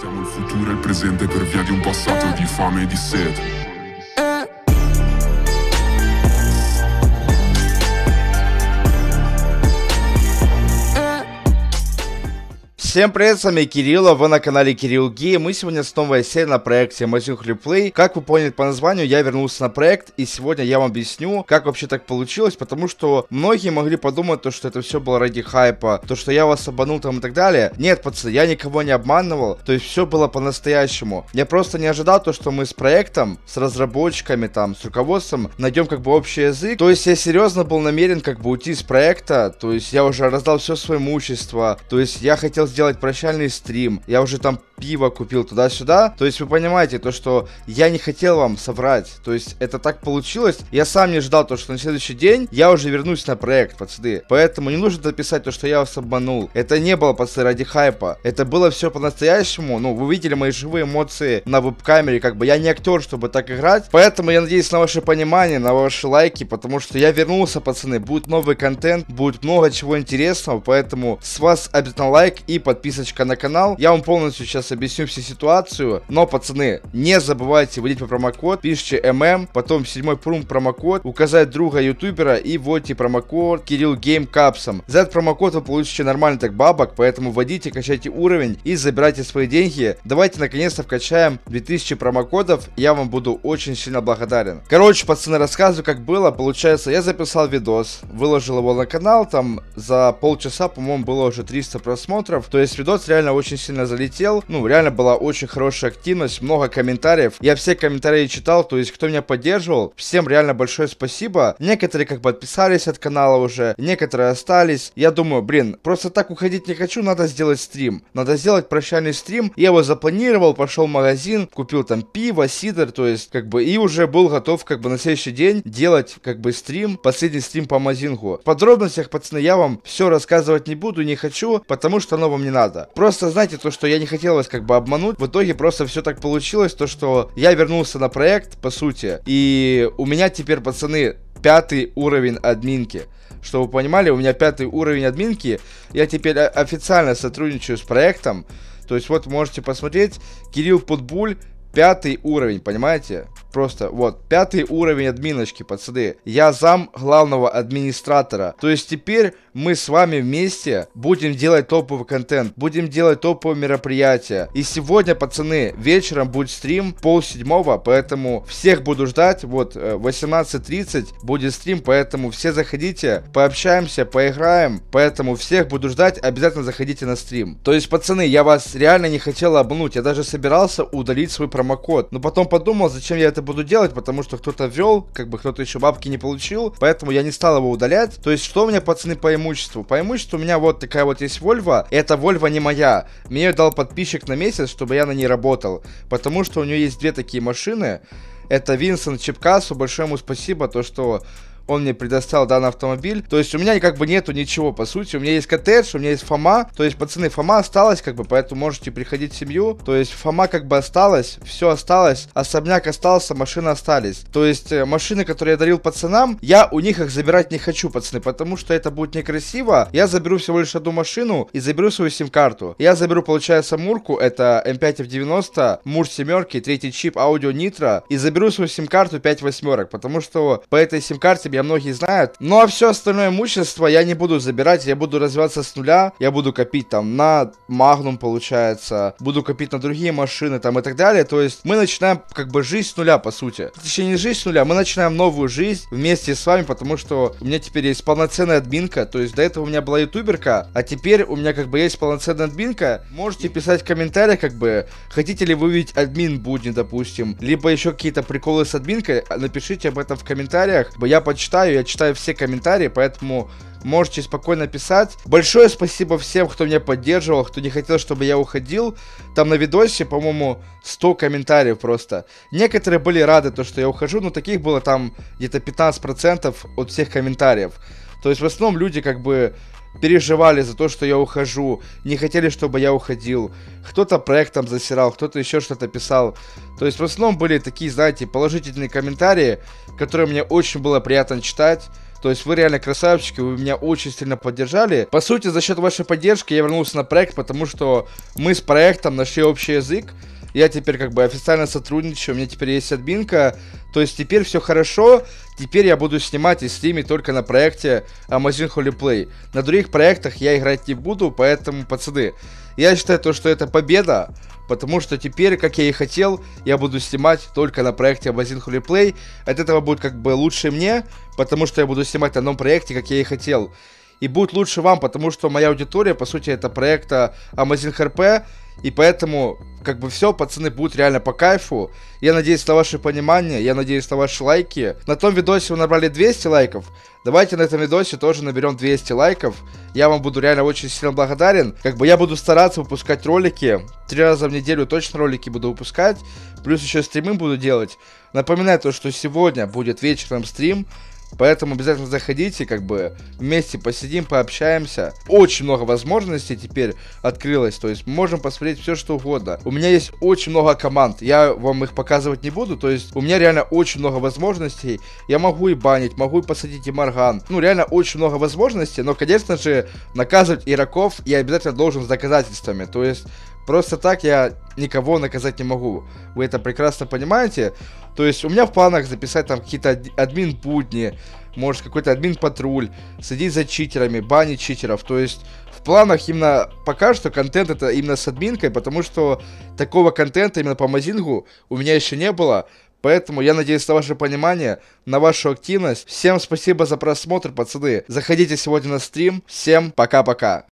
Siamo il futuro e il presente per via di un passato di fame e di sete. Всем привет, с вами Кирилл, вы на канале Кирилл Гей. Мы сегодня с новой серией на проекте Amazing Replay. Как вы поняли по названию, я вернулся на проект, и сегодня я вам объясню, как вообще так получилось, потому что многие могли подумать, что это все было ради хайпа, то, что я вас обманул там и так далее. Нет, пацаны, я никого не обманывал, то есть все было по-настоящему. Я просто не ожидал то, что мы с проектом, с разработчиками, там, с руководством найдем как бы общий язык. То есть я серьезно был намерен как бы уйти с проекта, то есть я уже раздал все свое имущество, то есть я хотел сделать прощальный стрим, я уже там пиво купил туда-сюда, то есть вы понимаете то, что я не хотел вам соврать, то есть это так получилось, я сам не ждал то, что на следующий день я уже вернусь на проект, пацаны, поэтому не нужно дописать то, что я вас обманул, это не было, пацаны, ради хайпа, это было все по-настоящему, ну, вы видели мои живые эмоции на веб-камере, как бы я не актер, чтобы так играть, поэтому я надеюсь на ваше понимание, на ваши лайки, потому что я вернулся, пацаны, будет новый контент, будет много чего интересного, поэтому с вас обязательно лайк и подписочка на канал. Я вам полностью сейчас объясню всю ситуацию. Но, пацаны, не забывайте вводить по промокод, пишите ММ, потом 7-й промокод, указать друга ютубера и вводите промокод Кирилл Гейм капсом. За этот промокод вы получите нормально так бабок, поэтому вводите, качайте уровень и забирайте свои деньги. Давайте наконец-то вкачаем 2000 промокодов, я вам буду очень сильно благодарен. Короче, пацаны, рассказываю, как было. Получается, я записал видос, выложил его на канал, там за полчаса, по-моему, было уже 300 просмотров. То есть видос реально очень сильно залетел, ну, реально была очень хорошая активность, много комментариев, я все комментарии читал, то есть кто меня поддерживал, всем реально большое спасибо. Некоторые как бы отписались от канала уже, некоторые остались. Я думаю, блин, просто так уходить не хочу, надо сделать стрим, надо сделать прощальный стрим. Я его запланировал, пошел в магазин, купил там пиво, сидр, то есть как бы и уже был готов как бы на следующий день делать как бы стрим, последний стрим по Амазингу. В подробностях, пацаны, я вам все рассказывать не буду, не хочу, потому что оно вам не надо. Просто знаете то, что я не хотел вас как бы обмануть. В итоге просто все так получилось, то что я вернулся на проект, по сути. И у меня теперь, пацаны, 5-й уровень админки. Чтобы вы понимали, у меня 5-й уровень админки. Я теперь официально сотрудничаю с проектом. То есть вот можете посмотреть. Кирилл Путбуль, 5-й уровень, понимаете? Просто вот 5-й уровень админочки, пацаны. Я зам главного администратора. То есть теперь мы с вами вместе будем делать топовый контент, будем делать топовые мероприятия. И сегодня, пацаны, вечером будет стрим 6:30, поэтому всех буду ждать. Вот 18:30 будет стрим, поэтому все заходите, пообщаемся, поиграем. Поэтому всех буду ждать, обязательно заходите на стрим. То есть, пацаны, я вас реально не хотел обмануть. Я даже собирался удалить свой промокод, но потом подумал, зачем я это буду делать, потому что кто-то ввел, как бы кто-то еще бабки не получил, поэтому я не стал его удалять. То есть, что у меня, пацаны, по имуществу? По имуществу у меня вот такая вот есть Volvo. Эта Volvo не моя. Мне ее дал подписчик на месяц, чтобы я на ней работал, потому что у нее есть две такие машины. Это Винсент Чепкасу, большое ему спасибо, то что он мне предоставил данный автомобиль. То есть у меня как бы нету ничего, по сути. У меня есть коттедж, у меня есть Фома. То есть, пацаны, Фома осталась, как бы, поэтому можете приходить в семью. То есть Фома как бы осталась, все осталось. Особняк остался, машины остались. То есть машины, которые я дарил пацанам, я у них их забирать не хочу, пацаны, потому что это будет некрасиво. Я заберу всего лишь одну машину и заберу свою сим-карту. Я заберу, получается, Мурку, это М5 F90, Мур 7, 3-й чип, аудио Нитро. И заберу свою сим-карту 5 8, потому что по этой сим-карте меня многие знают. Ну а все остальное имущество я не буду забирать, я буду развиваться с нуля, я буду копить там на Магнум, получается, буду копить на другие машины там и так далее. То есть мы начинаем как бы жизнь с нуля, по сути. Точнее, не жизнь с нуля, мы начинаем новую жизнь вместе с вами, потому что у меня теперь есть полноценная админка. То есть до этого у меня была ютуберка, а теперь у меня как бы есть полноценная админка. Можете писать в комментариях, как бы, хотите ли вы увидеть админ будни, допустим, либо еще какие-то приколы с админкой, напишите об этом в комментариях, я почитаю. Я читаю все комментарии, поэтому можете спокойно писать. Большое спасибо всем, кто меня поддерживал, кто не хотел, чтобы я уходил. Там на видосе, по-моему, 100 комментариев просто. Некоторые были рады, то, что я ухожу, но таких было там где-то 15% от всех комментариев. То есть в основном люди как бы переживали за то, что я ухожу, не хотели, чтобы я уходил. Кто-то проектом засирал, кто-то еще что-то писал. То есть в основном были такие, знаете, положительные комментарии, которые мне очень было приятно читать. То есть вы реально красавчики, вы меня очень сильно поддержали. По сути, за счет вашей поддержки я вернулся на проект, потому что мы с проектом нашли общий язык. Я теперь как бы официально сотрудничаю, у меня теперь есть админка. То есть теперь все хорошо. Теперь я буду снимать и стримить только на проекте Amazing Holy Play. На других проектах я играть не буду, поэтому, пацаны, я считаю то, что это победа. Потому что теперь, как я и хотел, я буду снимать только на проекте Amazing Holy Play. От этого будет как бы лучше мне, потому что я буду снимать на одном проекте, как я и хотел. И будет лучше вам, потому что моя аудитория, по сути, это проекта Amazing RP. И поэтому, как бы все, пацаны, будет реально по кайфу. Я надеюсь на ваше понимание, я надеюсь на ваши лайки. На том видосе вы набрали 200 лайков. Давайте на этом видосе тоже наберем 200 лайков. Я вам буду реально очень сильно благодарен. Как бы я буду стараться выпускать ролики. 3 раза в неделю точно ролики буду выпускать. Плюс еще стримы буду делать. Напоминаю то, что сегодня будет вечером стрим. Поэтому обязательно заходите, как бы вместе посидим, пообщаемся. Очень много возможностей теперь открылось, то есть мы можем посмотреть все, что угодно. У меня есть очень много команд, я вам их показывать не буду, то есть у меня реально очень много возможностей. Я могу и банить, могу и посадить и Морган. Ну, реально очень много возможностей, но, конечно же, наказывать игроков я обязательно должен с доказательствами, то есть... Просто так я никого наказать не могу. Вы это прекрасно понимаете. То есть у меня в планах записать там какие-то админ-будни, может какой-то админ-патруль, следить за читерами, банить читеров. То есть в планах именно пока что контент это именно с админкой, потому что такого контента именно по Амазингу у меня еще не было. Поэтому я надеюсь на ваше понимание, на вашу активность. Всем спасибо за просмотр, пацаны. Заходите сегодня на стрим. Всем пока-пока.